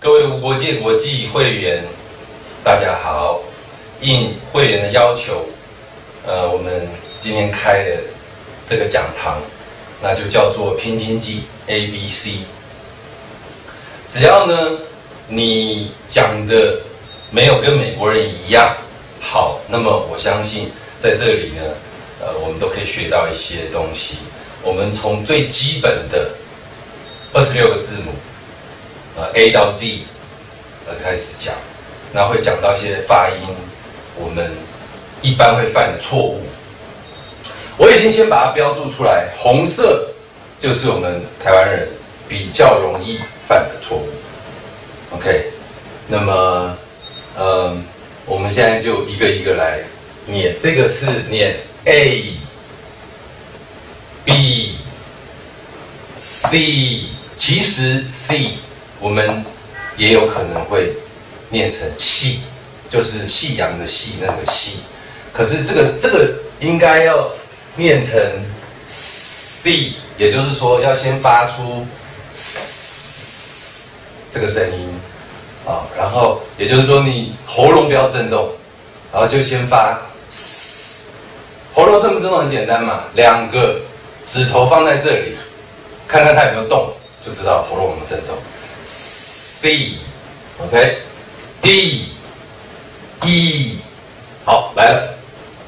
各位无国界国际会员，大家好。应会员的要求，我们今天开的这个讲堂，那就叫做拼经济 ABC。只要呢，你讲的没有跟美国人一样好，那么我相信在这里呢，我们都可以学到一些东西。我们从最基本的26个字母。A 到 Z， 开始讲，那会讲到一些发音，我们一般会犯的错误。我已经先把它标注出来，红色就是我们台湾人比较容易犯的错误。OK， 那么我们现在就一个一个来念，这个是念 A、B、C， 其实 C。我们也有可能会念成夕，就是夕阳的夕那个夕，可是这个应该要念成 C， 也就是说要先发出这个声音啊，然后也就是说你喉咙不要震动，然后就先发。喉咙震不震动很简单嘛，两个指头放在这里，看看它有没有动，就知道喉咙有没有震动。C，OK， D，E， 好，来了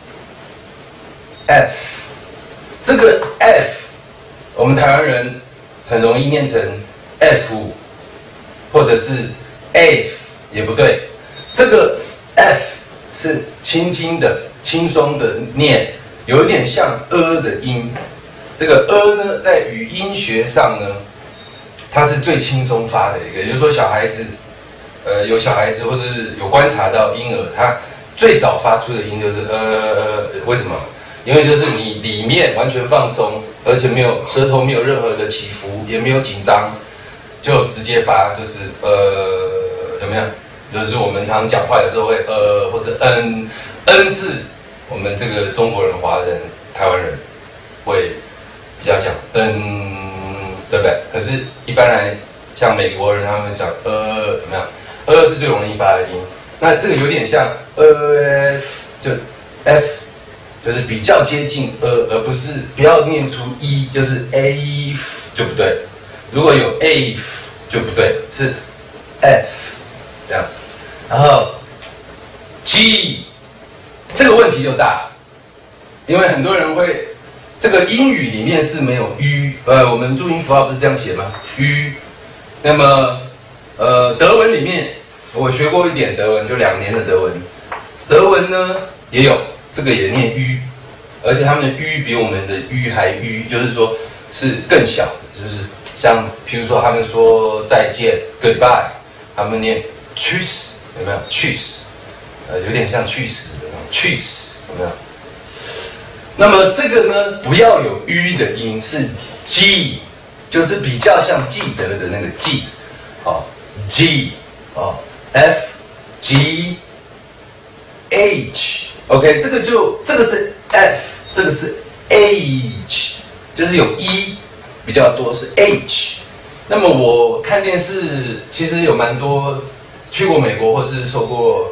，F， 这个 F， 我们台湾人很容易念成 F， 或者是 F， 也不对，这个 F 是轻轻的、轻松的念，有一点像的音。这个呢，在语音学上呢。它是最轻松发的一个，也就是说，小孩子，有小孩子或是有观察到婴儿，他最早发出的音就是为什么？因为就是你里面完全放松，而且没有舌头没有任何的起伏，也没有紧张，就直接发，就是有没有？就是我们常讲话的时候会或是n 是我们这个中国人、华人、台湾人会比较讲 n。对不对？可是，一般来像美国人，他们讲有没有？是最容易发的音。那这个有点像就 F， 就是比较接近而不是不要念出就是 A 就不对。如果有 A 就不对，是 F 这样。然后 G 这个问题就大了，因为很多人会。这个英语里面是没有 ü， 我们注音符号不是这样写吗 ？ü， 那么德文里面我学过一点德文，就2年的德文。德文呢也有这个也念 ü， 而且他们的 ü 比我们的 ü 还 ü， 就是说是更小的，就是像譬如说他们说再见 goodbye， 他们念 tschüss， 有没有 tschüss？ 有点像去死的那种 tschüss， 有没有？那么这个呢，不要有 ü 的音，是 g， 就是比较像记得的那个记，g， f g h，OK， 这个是 f， 这个是 h， 就是有 e 比较多是 h。那么我看电视，其实有蛮多去过美国或是受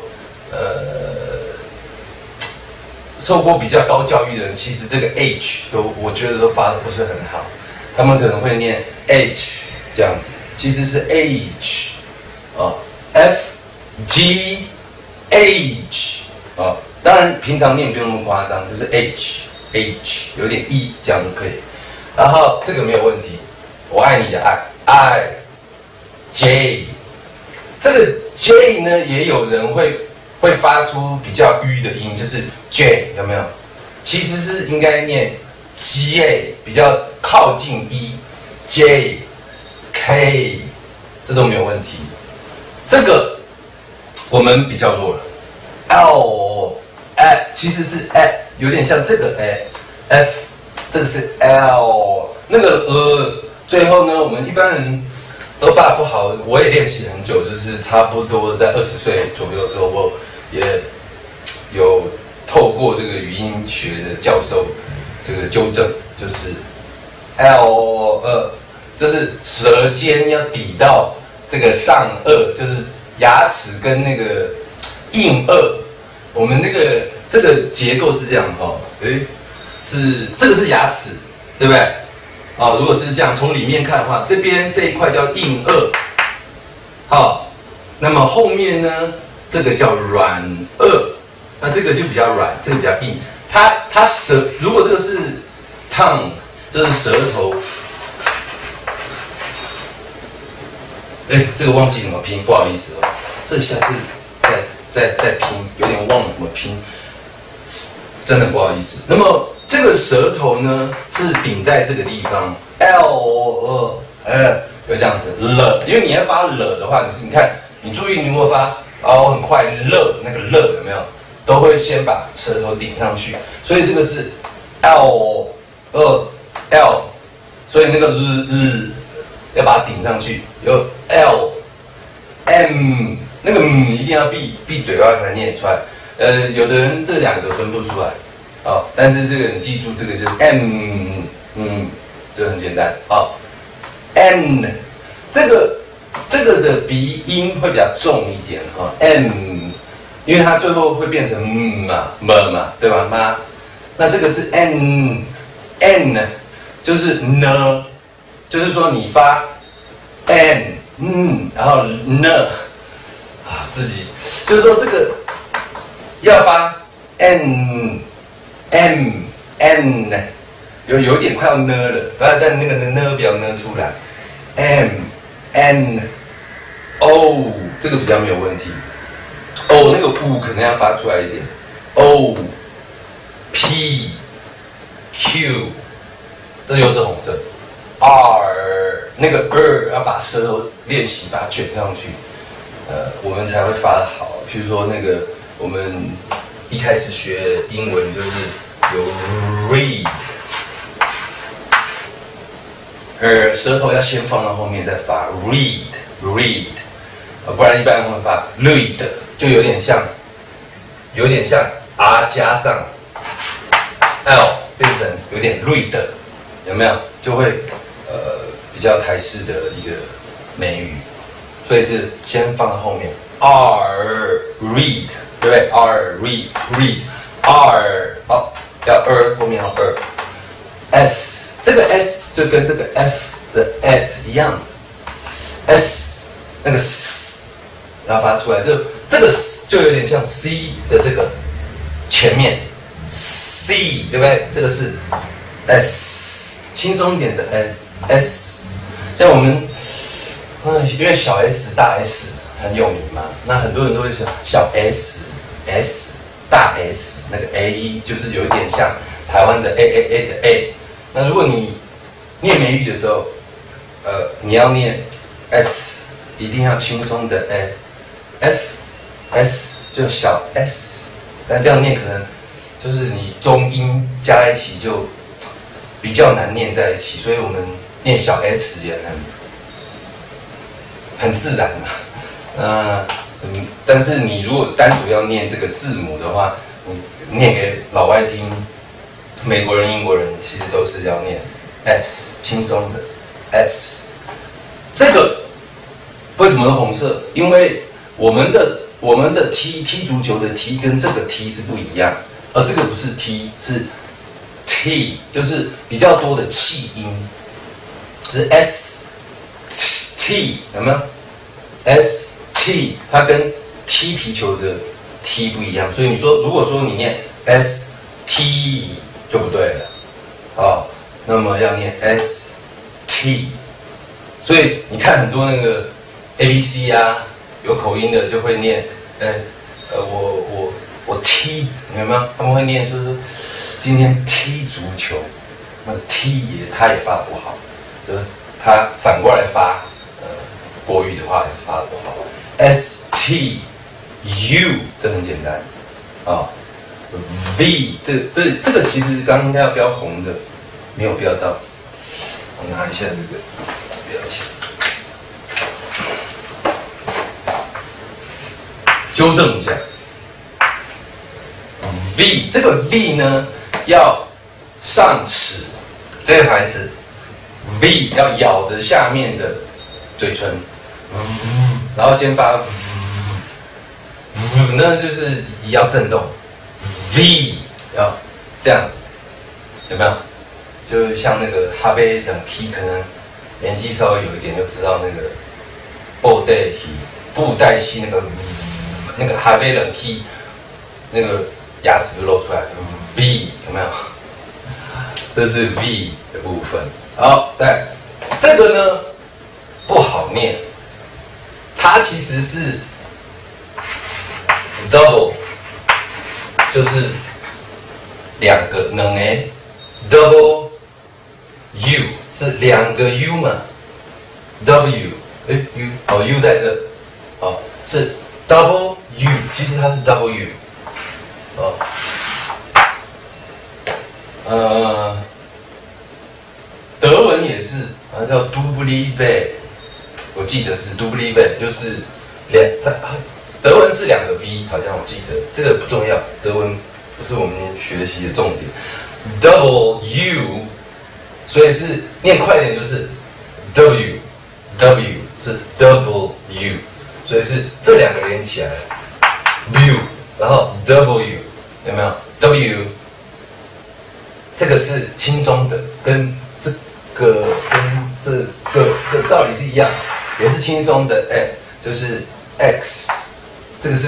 过比较高教育的人，其实这个 H 我觉得都发的不是很好，他们可能会念 H 这样子，其实是 H F G H 当然平常念不用那么夸张，就是 H 有点 E 这样就可以。然后这个没有问题，我爱你的爱 J， 这个 J 呢也有人会发出比较 ü 的音，就是 J 有没有？其实是应该念 J， 比较靠近 E，J K 这都没有问题。这个我们比较弱了 ，L 其实是 有点像这个 F， 这个是 L， 那个最后呢，我们一般人都发不好，我也练习很久，就是差不多在20岁左右的时候，我也有透过这个语音学的教授这个纠正，就是 L 就是舌尖要抵到这个上颚就是牙齿跟那个硬腭，我们那个这个结构是这样哈，是这个是牙齿，对不对？啊，如果是这样从里面看的话，这边这一块叫硬腭，好，那么后面呢，这个叫软腭，那这个就比较软，这个比较硬。它舌，如果这个是 tongue， 这是舌头。这个忘记怎么拼，不好意思哦，这下次再拼，有点忘了怎么拼，真的不好意思。那么这个舌头呢是顶在这个地方 ，l 有这样子了，因为你要发了的话，你看，你注意你如果发很快了，那个了有没有，都会先把舌头顶上去，所以这个是 l， 所以那个要把它顶上去，有 l m 那个一定要闭嘴巴才念出来。有的人这两个分不出来，但是这个你记住，这个就是 m， 这很简单。好 ，n 这个的鼻音会比较重一点哈 ，m， 因为它最后会变成嘛，对吧？妈，那这个是 n 就是呢。就是说你发 n 然后呢自己就是说这个要发 n 有点快要呢了，但那个呢不要呢出来 n o 这个比较没有问题 o 那个 u 可能要发出来一点 o p q 这又是红色。r 那个要把舌头练习，把它卷上去，我们才会发得好。譬如说那个我们一开始学英文就是有 read， 舌头要先放到后面再发 read， 不然一般人会发 read， 就有点像 r 加上 l 变成有点 read， 有没有？就会比较台式的一个美语，所以是先放在后面 r read， 对不对 ？r read r 好，要后面要s， 这个 s 就跟这个 f 的 s 一样 ，s 那个 s 然后发出来，这个 s 就有点像 c 的这个前面 c， 对不对？这个是 s， 轻松一点的 s。像我们，因为小 s 大 s 很有名嘛，那很多人都会想小 s 大 s 那个 a 就是有一点像台湾的 a 的 a。那如果你念美语的时候，你要念 s， 一定要轻松的 s 就小 s， 但这样念可能就是你中音加在一起就比较难念在一起，所以我们念小 s 也很自然啊。但是你如果单独要念这个字母的话，你念给老外听，美国人、英国人其实都是要念 s， 轻松的 s。这个为什么是红色？因为我们的踢足球的踢跟这个踢是不一样，而这个不是踢，是 t， 就是比较多的气音。是 s t 有没有 s t 它跟踢皮球的踢不一样，所以你说如果说你念 s t 就不对了，那么要念 s t， 所以你看很多那个 a b c 啊，有口音的就会念，我踢，有没有？他们会念说今天踢足球，那踢他也发不好。就是他反过来发，国语的话也发得不好。S T U 这很简单，V 这个其实刚刚应该要标红的，没有标到。我拿一下这个标一下，纠正一下。V 这个 V 呢要上齿，这个牌子。V 要咬着下面的嘴唇， 然后先发，那就是要震动 ，V 要这样，有没有？就像那个哈贝冷 key， 可能年纪稍微有一点就知道那个布袋戏那个哈贝冷 key， 那个牙齿就露出来 ，V 有没有？这是 V 的部分。好，再这个呢不好念，它其实是 double， 就是两个double U 是两个 U 嘛 ，W U 哦 U 在这，哦是 double U， 其实它是 W， 哦，德文也是，好像叫 Double-V， 我记得是 Double-V， 就是德文是两个 V， 好像我记得，这个不重要，德文不是我们学习的重点。Double U， 所以是念快点就是 W 是 Double U， 所以是这两个连起来 U， 然后 W 有没有 W？ 这个是轻松的，跟这个道理是一样，也是轻松的，就是 X， 这个是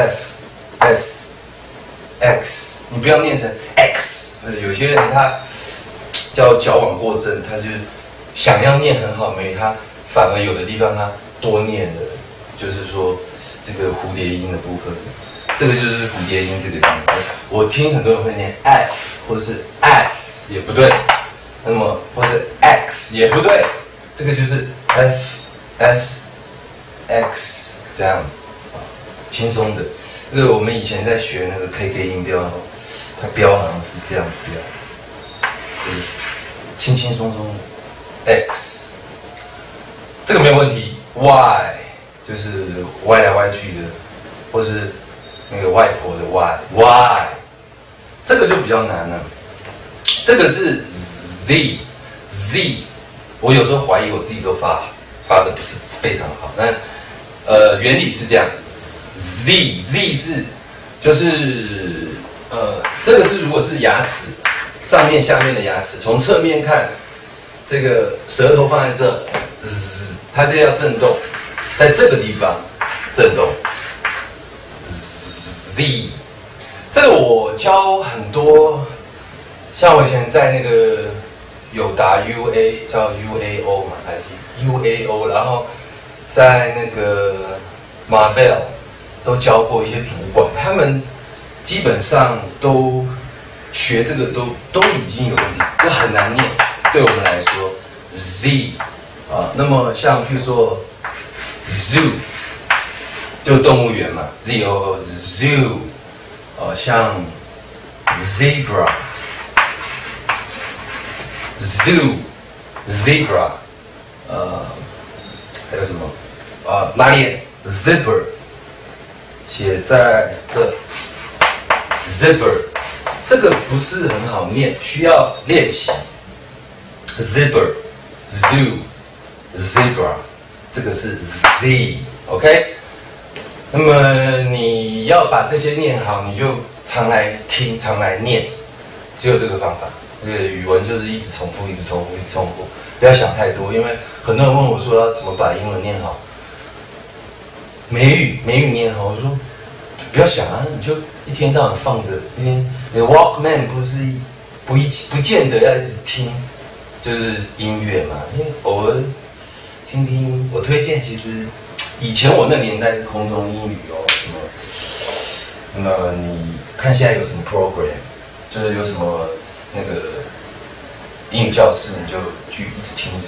X， 你不要念成 X， 有些人他叫矫枉过正，他就想要念很好，他反而有的地方他多念了，就是说这个蝴蝶音的部分，这个就是蝴蝶音这个地方。我听很多人会念 F 或者是 S 也不对，那么或是 X 也不对，这个就是 F S X 这样子，轻松的。这个我们以前在学那个 KK 音标，它标好像是这样标，就是轻轻松松的 X， 这个没有问题。Y 就是歪来歪去的，或是那个外婆的 Y， 这个就比较难了。这个是 Z， 我有时候怀疑我自己都发的不是非常好，但原理是这样。Z 是就是这个是如果是牙齿上面下面的牙齿，从侧面看，这个舌头放在这，它这要震动，在这个地方震动。Z 这个我教很多，像我以前在那个友达 UA 叫 UAO 嘛，还是 UAO， 然后在那个 Marvel 都教过一些主管，他们基本上都学这个都已经有问题，这很难念，对我们来说 Z 啊，那么像譬如说 Zoo 就动物园嘛 ，ZOO Zoo， 像 Zebra Zebra， 还有什么拉链 Zipper。写在这 ，zipper， 这个不是很好念，需要练习。zipper，zoo，zebra， 这个是 z，OK？ 那么你要把这些念好，你就常来听，常来念，只有这个方法。这个语文就是一直重复，一直重复，一直重复，不要想太多，因为很多人问我说要怎么把英文念好。美语念好，我说不要想啊，你就一天到晚放着，因为你的 Walkman 不见得要一直听，就是音乐嘛，因为偶尔听听。我推荐，其实以前我那年代是空中英语什么，那么你看现在有什么 program， 就是有什么那个英语教室，你就去一直听，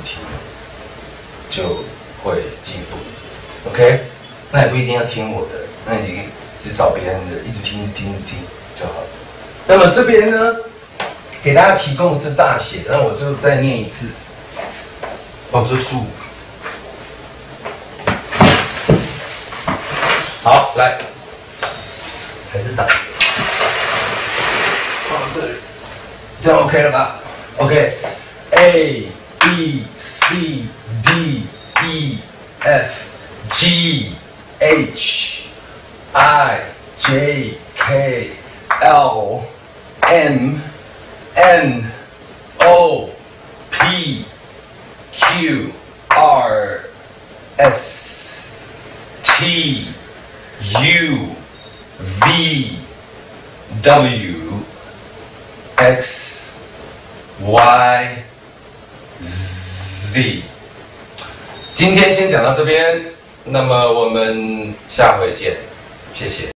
就会进步。OK。那也不一定要听我的，那你就找别人的，一直听就好了。那么这边呢，给大家提供的是大写，那我就再念一次。这数。好，来，还是打字，放到这里，这样 OK 了吧 ？OK，A B C D E F G H I J K L M N O P Q R S T U V W X Y Z。今天先讲到这边，那么我们下回见，谢谢。